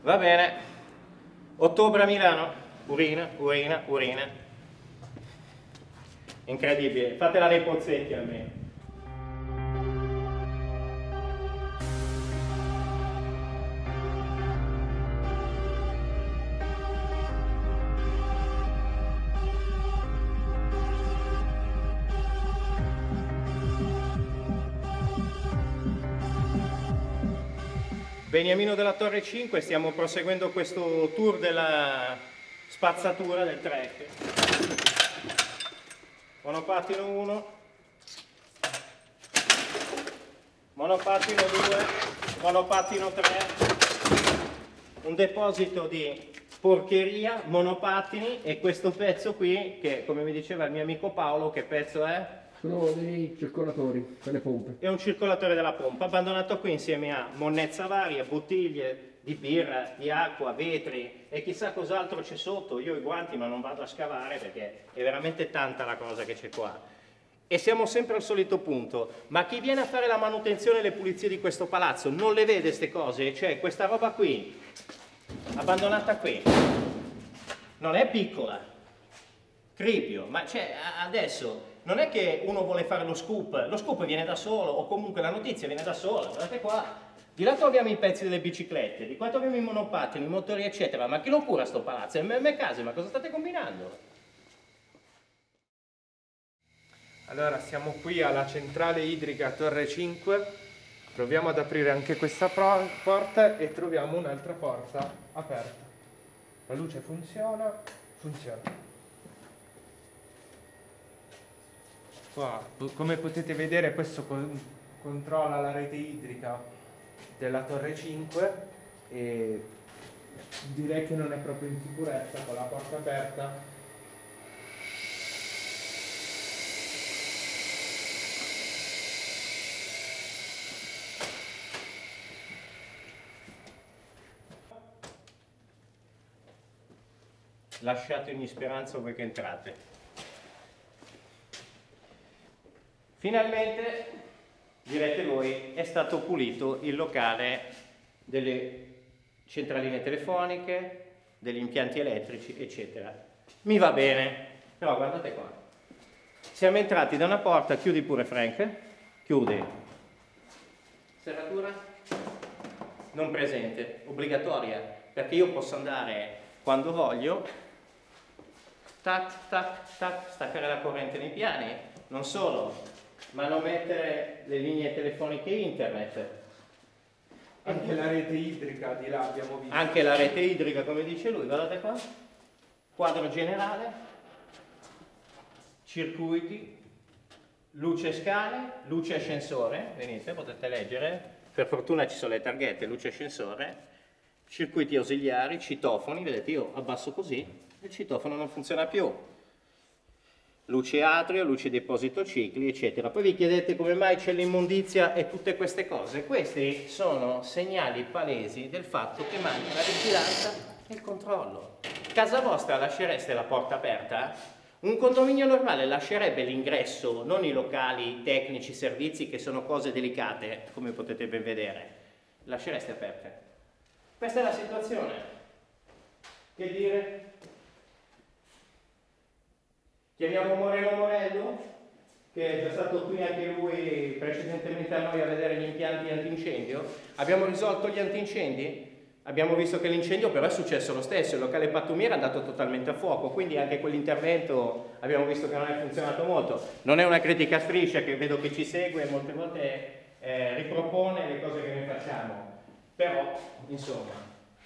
Va bene. Ottobre a Milano. Urina, urina, urina. Incredibile. Fatela nei pozzetti almeno. Beniamino della Torre 5, stiamo proseguendo questo tour della spazzatura del track. Monopattino 1, monopattino 2, monopattino 3, un deposito di porcheria, monopattini e questo pezzo qui che, come mi diceva il mio amico Paolo, che pezzo è? Sono dei circolatori per le pompe. È un circolatore della pompa, abbandonato qui insieme a monnezza varia, bottiglie di birra, di acqua, vetri e chissà cos'altro c'è sotto. Io ho i guanti ma non vado a scavare perché è veramente tanta la cosa che c'è qua. E siamo sempre al solito punto, ma chi viene a fare la manutenzione e le pulizie di questo palazzo non le vede queste cose? Cioè questa roba qui, abbandonata qui, non è piccola, cripio, ma cioè adesso... Non è che uno vuole fare lo scoop viene da solo, o comunque la notizia viene da sola, guardate qua. Di là troviamo i pezzi delle biciclette, di qua troviamo i monopattini, i motori eccetera, ma chi lo cura sto palazzo? È me case, ma cosa state combinando? Allora, siamo qui alla centrale idrica Torre 5, proviamo ad aprire anche questa porta e troviamo un'altra porta aperta. La luce funziona. Qua, come potete vedere, questo controlla la rete idrica della Torre 5 e direi che non è proprio in sicurezza con la porta aperta. Lasciate ogni speranza voi che entrate. Finalmente, direte voi, è stato pulito il locale delle centraline telefoniche, degli impianti elettrici, eccetera. Mi va bene, però guardate qua. Siamo entrati da una porta, chiudi pure Frank, chiudi. Serratura? Non presente, obbligatoria, perché io posso andare quando voglio, tac, tac, tac, staccare la corrente nei piani, non solo. Manomettere le linee telefoniche internet. Anche la rete idrica di là abbiamo visto. Anche la rete idrica, come dice lui, guardate qua. Quadro generale, circuiti, luce scale, luce ascensore, venite, potete leggere. Per fortuna ci sono le targhette, luce ascensore, circuiti ausiliari, citofoni, vedete io abbasso così, il citofono non funziona più. Luce atrio, luce deposito cicli, eccetera. Poi vi chiedete come mai c'è l'immondizia e tutte queste cose. Questi sono segnali palesi del fatto che manca la vigilanza e il controllo. Casa vostra lascereste la porta aperta? Un condominio normale lascerebbe l'ingresso, non i locali tecnici, servizi, che sono cose delicate, come potete ben vedere. Lascereste aperte. Questa è la situazione. Che dire? Chiamiamo Moreno Morello, che è già stato qui anche lui precedentemente a noi a vedere gli impianti antincendio. Abbiamo risolto gli antincendi, abbiamo visto che l'incendio però è successo lo stesso, il locale pattumiera è andato totalmente a fuoco, quindi anche quell'intervento abbiamo visto che non è funzionato molto. Non è una critica a striscia, che vedo che ci segue e molte volte ripropone le cose che noi facciamo, però insomma...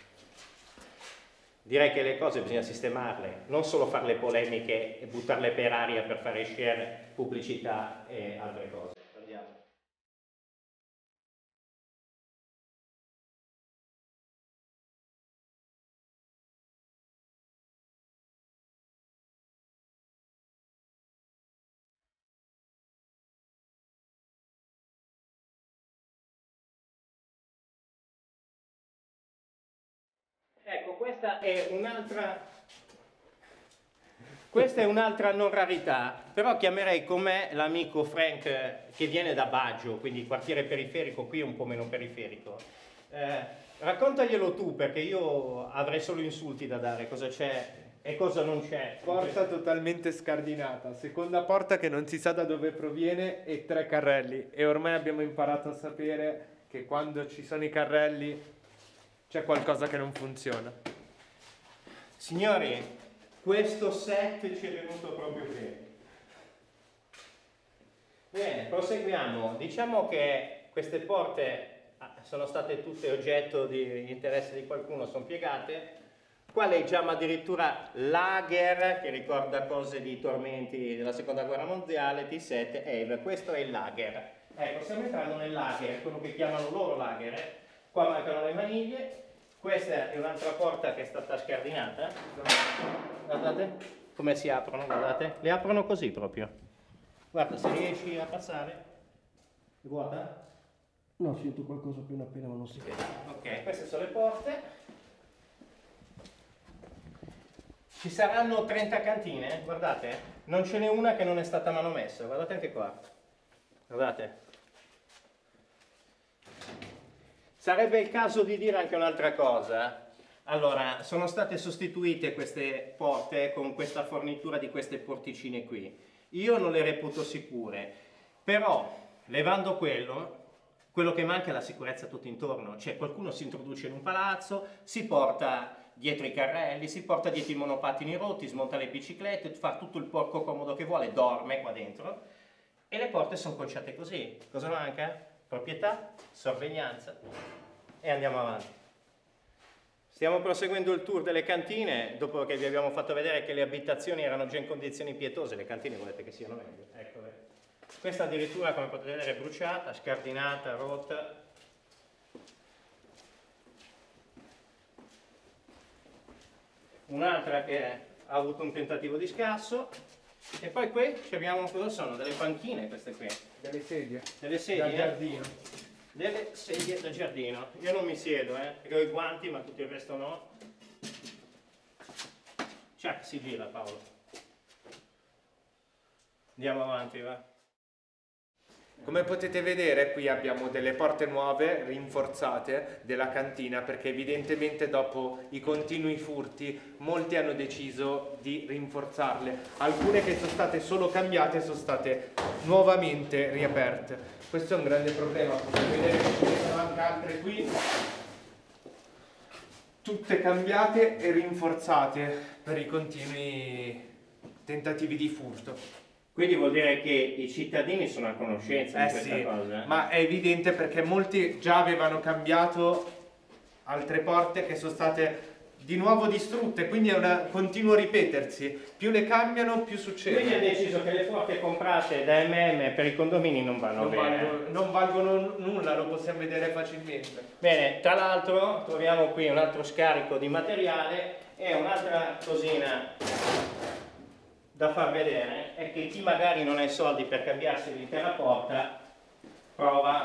Direi che le cose bisogna sistemarle, non solo fare le polemiche e buttarle per aria per fare share, pubblicità e altre cose. Andiamo. Ecco, questa è un'altra non rarità, però chiamerei con me l'amico Frank che viene da Baggio, quindi quartiere periferico, qui un po' meno periferico. Raccontaglielo tu, perché io avrei solo insulti da dare, cosa c'è e cosa non c'è. Porta totalmente scardinata, seconda porta che non si sa da dove proviene e 3 carrelli. E ormai abbiamo imparato a sapere che quando ci sono i carrelli c'è qualcosa che non funziona. Signori, questo set ci è venuto proprio bene. Bene, proseguiamo. Diciamo che queste porte sono state tutte oggetto di interesse di qualcuno, sono piegate. Qua leggiamo addirittura lager, che ricorda cose di tormenti della seconda guerra mondiale, T7, Eve. Questo è il lager. Ecco, stiamo entrando nel lager, quello che chiamano loro lager. Qua mancano le maniglie. Questa è un'altra porta che è stata scardinata. Guardate come si aprono, guardate. Le aprono così proprio. Guarda, se riesci a passare. È vuota? No, sento qualcosa appena appena, ma non si vede. Ok, queste sono le porte. Ci saranno 30 cantine, guardate. Non ce n'è una che non è stata manomessa. Guardate anche qua. Guardate. Sarebbe il caso di dire anche un'altra cosa. Allora, sono state sostituite queste porte con questa fornitura di queste porticine qui. Io non le reputo sicure, però levando quello che manca è la sicurezza tutto intorno. Cioè qualcuno si introduce in un palazzo, si porta dietro i carrelli, si porta dietro i monopattini rotti, smonta le biciclette, fa tutto il porco comodo che vuole, dorme qua dentro e le porte sono conciate così. Cosa manca? Proprietà, sorveglianza e andiamo avanti. Stiamo proseguendo il tour delle cantine, dopo che vi abbiamo fatto vedere che le abitazioni erano già in condizioni pietose, le cantine volete che siano meglio. Eccole. Questa addirittura, come potete vedere, è bruciata, scardinata, rotta. Un'altra che ha avuto un tentativo di scasso. E poi qui abbiamo, cosa sono? Delle panchine queste qui. Delle sedie. Delle sedie? Da giardino. Delle sedie da giardino. Io non mi siedo, perché ho i guanti, ma tutto il resto no. Ciak, si gira Paolo. Andiamo avanti, va. Come potete vedere qui abbiamo delle porte nuove rinforzate della cantina perché evidentemente dopo i continui furti molti hanno deciso di rinforzarle. Alcune che sono state solo cambiate sono state nuovamente riaperte. Questo è un grande problema, potete vedere che ce ne sono anche altre qui, tutte cambiate e rinforzate per i continui tentativi di furto. Quindi vuol dire che i cittadini sono a conoscenza di questa cosa. Ma è evidente perché molti già avevano cambiato altre porte che sono state di nuovo distrutte, quindi è un continuo ripetersi. Più le cambiano, più succede. Quindi ha deciso che le porte comprate da MM per i condomini non vanno bene. Non valgono nulla, lo possiamo vedere facilmente. Bene, tra l'altro troviamo qui un altro scarico di materiale e un'altra cosina da far vedere è che chi magari non ha i soldi per cambiarsi l'intera porta prova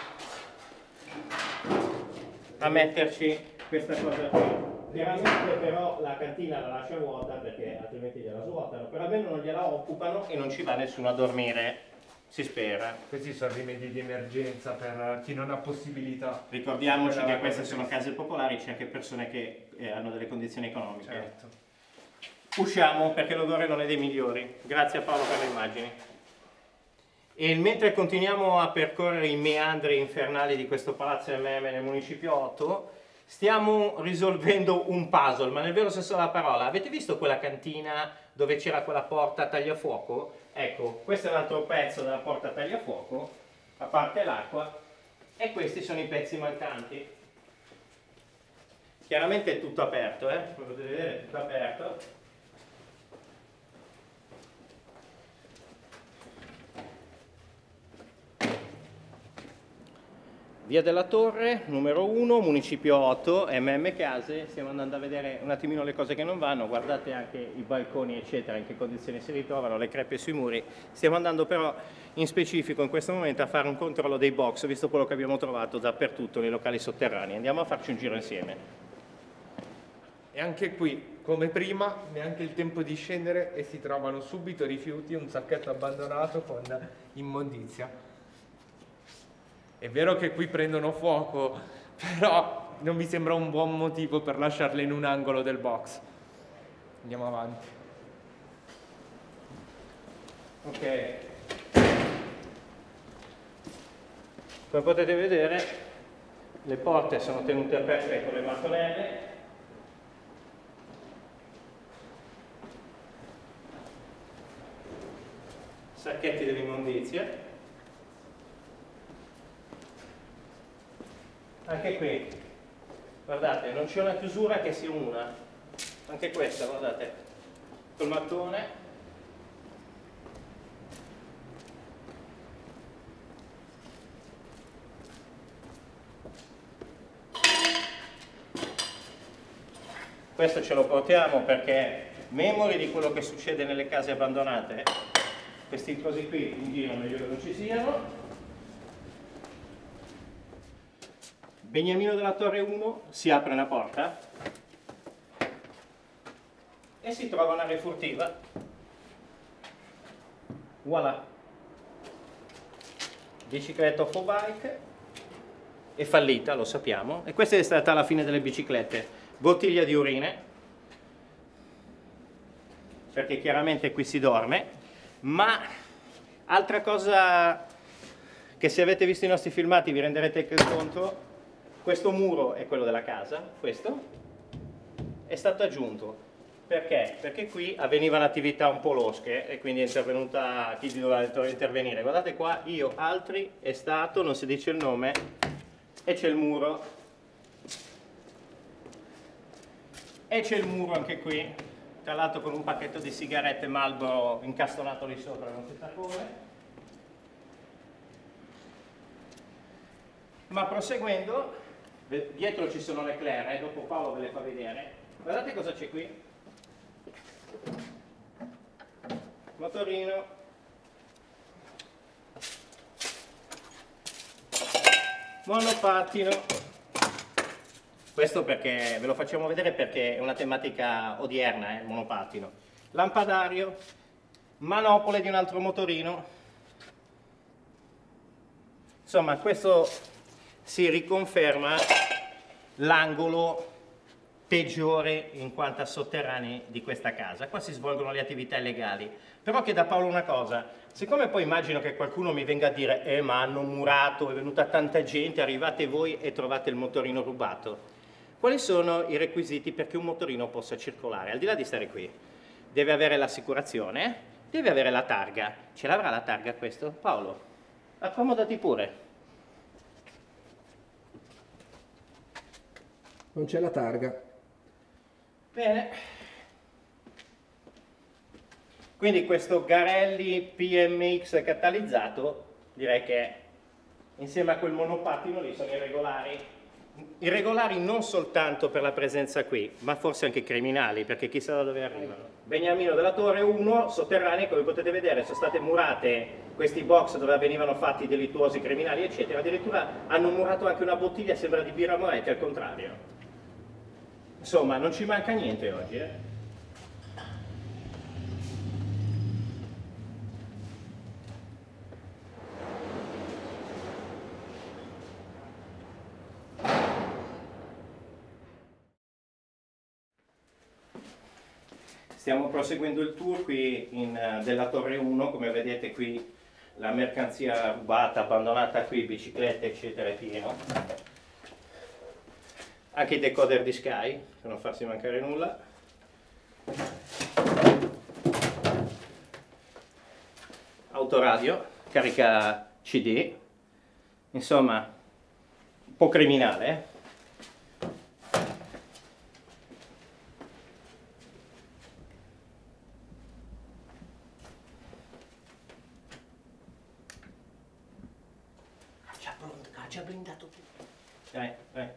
a metterci questa cosa qui. Chiaramente però la cantina la lascia vuota perché altrimenti gliela svuotano, però almeno non gliela occupano e non ci va nessuno a dormire, si spera. Questi sono rimedi di emergenza per chi non ha possibilità. Ricordiamoci che queste sono case popolari, c'è anche persone che hanno delle condizioni economiche. Certo. Usciamo perché l'odore non è dei migliori. Grazie a Paolo per le immagini. E mentre continuiamo a percorrere i meandri infernali di questo palazzo MM nel municipio 8, stiamo risolvendo un puzzle, ma nel vero senso della parola. Avete visto quella cantina dove c'era quella porta tagliafuoco? Ecco, questo è un altro pezzo della porta tagliafuoco, a parte l'acqua, e questi sono i pezzi mancanti. Chiaramente è tutto aperto, come potete vedere è tutto aperto. Via della Torre, numero 1, municipio 8, MM Case. Stiamo andando a vedere un attimino le cose che non vanno, guardate anche i balconi eccetera, in che condizioni si ritrovano, le crepe sui muri. Stiamo andando però in specifico in questo momento a fare un controllo dei box, visto quello che abbiamo trovato dappertutto nei locali sotterranei. Andiamo a farci un giro insieme. E anche qui, come prima, neanche il tempo di scendere e si trovano subito rifiuti, un sacchetto abbandonato con immondizia. È vero che qui prendono fuoco Però non mi sembra un buon motivo per lasciarle in un angolo del box. Andiamo avanti. Ok. Come potete vedere, le porte sono tenute aperte con le mattonelle. Sacchetti dell'immondizia. Anche qui, guardate, non c'è una chiusura che sia una. Anche questa, guardate, col mattone. Questo ce lo portiamo perché, memori di quello che succede nelle case abbandonate, questi cosi qui in giro meglio che non ci siano. Beniamino della Torre 1, si apre una porta e si trova una refurtiva. Voilà. Bicicletta off bike è fallita, lo sappiamo, e questa è stata la fine delle biciclette. Bottiglia di urine, perché chiaramente qui si dorme, ma altra cosa che se avete visto i nostri filmati vi renderete conto, questo muro è quello della casa, questo è stato aggiunto. Perché? Perché qui avvenivano attività un po' losche e quindi è intervenuta chi doveva intervenire. Guardate qua, io, altri, è stato, non si dice il nome, e c'è il muro. E c'è il muro anche qui, tra l'altro con un pacchetto di sigarette Marlboro incastonato lì sopra, non si sa come. Ma proseguendo, dietro ci sono le claire, dopo Paolo ve le fa vedere. Guardate cosa c'è qui. Motorino. Monopattino. Questo perché ve lo facciamo vedere perché è una tematica odierna, il monopattino. Lampadario, manopole di un altro motorino. Insomma, questo si riconferma l'angolo peggiore in quanto a sotterranei di questa casa. Qua si svolgono le attività illegali. Però chiedo a Paolo una cosa, siccome poi immagino che qualcuno mi venga a dire ma hanno murato, è venuta tanta gente, arrivate voi e trovate il motorino rubato. Quali sono i requisiti perché un motorino possa circolare? Al di là di stare qui, deve avere l'assicurazione, deve avere la targa. Ce l'avrà la targa questo? Paolo, accomodati pure. Non c'è la targa. Bene. Quindi questo Garelli PMX catalizzato, direi che insieme a quel monopattino lì sono irregolari. Irregolari non soltanto per la presenza qui, ma forse anche criminali, perché chissà da dove arrivano. Beniamino della Torre 1, sotterranei, come potete vedere, sono state murate questi box dove venivano fatti delittuosi criminali, eccetera. Addirittura hanno murato anche una bottiglia, sembra di birra Moretti, al contrario. Insomma, non ci manca niente oggi, eh? Stiamo proseguendo il tour qui della Torre 1, come vedete qui la mercanzia rubata, abbandonata qui, biciclette eccetera è pieno. Anche i decoder di Sky, per non farsi mancare nulla. Autoradio, carica CD, insomma un po' criminale, eh? Già blindato tutto. Dai, dai.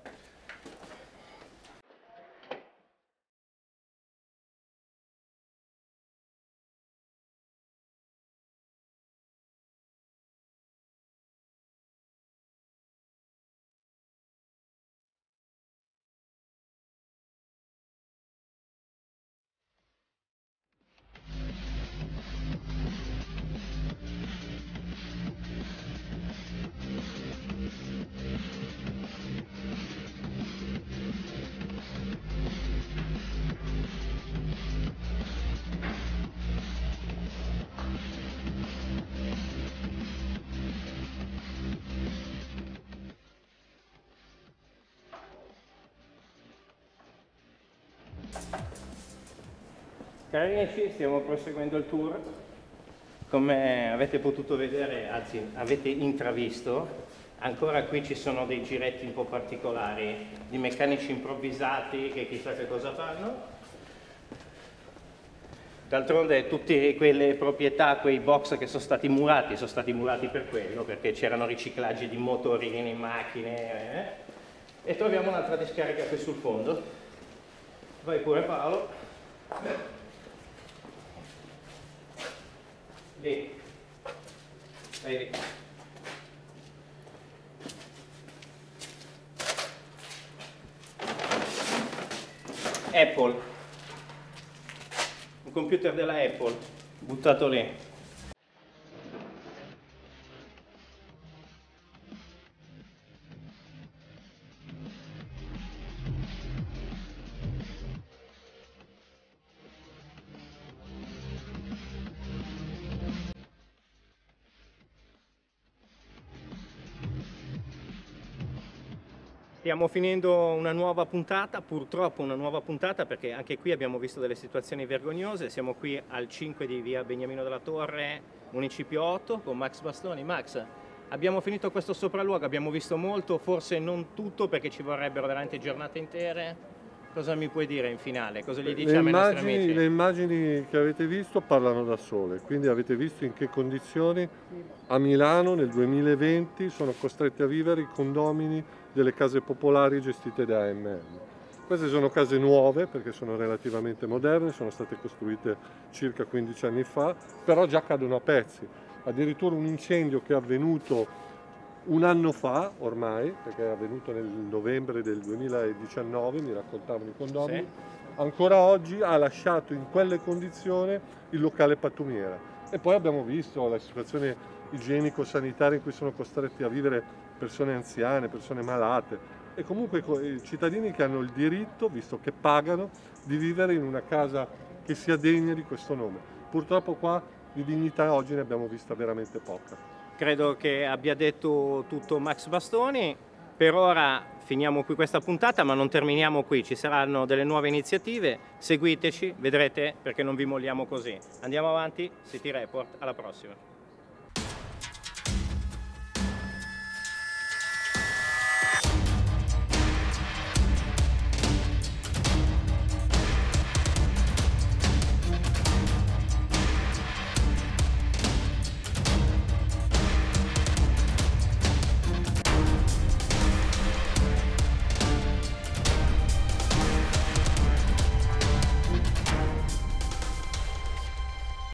Cari amici, stiamo proseguendo il tour. Come avete potuto vedere, anzi avete intravisto, ancora qui ci sono dei giretti un po' particolari di meccanici improvvisati che chissà che cosa fanno. D'altronde tutte quelle proprietà, quei box che sono stati murati per quello, perché c'erano riciclaggi di motorini, macchine, E troviamo un'altra discarica qui sul fondo. Vai pure Paolo. Lì. Vai lì. Apple. Un computer della Apple, buttato lì. Stiamo finendo una nuova puntata, purtroppo una nuova puntata, perché anche qui abbiamo visto delle situazioni vergognose. Siamo qui al 5 di via Beniamino della Torre, Municipio 8, con Max Bastoni. Max, abbiamo finito questo sopralluogo, abbiamo visto molto, forse non tutto perché ci vorrebbero veramente giornate intere. Cosa mi puoi dire in finale? Cosa gli diciamo ai nostri amici? Le immagini che avete visto parlano da sole, quindi avete visto in che condizioni a Milano nel 2020 sono costretti a vivere i condomini delle case popolari gestite da AMM. Queste sono case nuove perché sono relativamente moderne, sono state costruite circa 15 anni fa, però già cadono a pezzi. Addirittura un incendio che è avvenuto un anno fa ormai, perché è avvenuto nel novembre del 2019, mi raccontavano i condomini, ancora oggi ha lasciato in quelle condizioni il locale pattumiera. E poi abbiamo visto la situazione igienico-sanitaria in cui sono costretti a vivere persone anziane, persone malate e comunque i cittadini che hanno il diritto, visto che pagano, di vivere in una casa che sia degna di questo nome. Purtroppo qua di dignità oggi ne abbiamo vista veramente poca. Credo che abbia detto tutto Max Bastoni. Per ora finiamo qui questa puntata, ma non terminiamo qui, ci saranno delle nuove iniziative, seguiteci, vedrete perché non vi molliamo così. Andiamo avanti, City Report, alla prossima.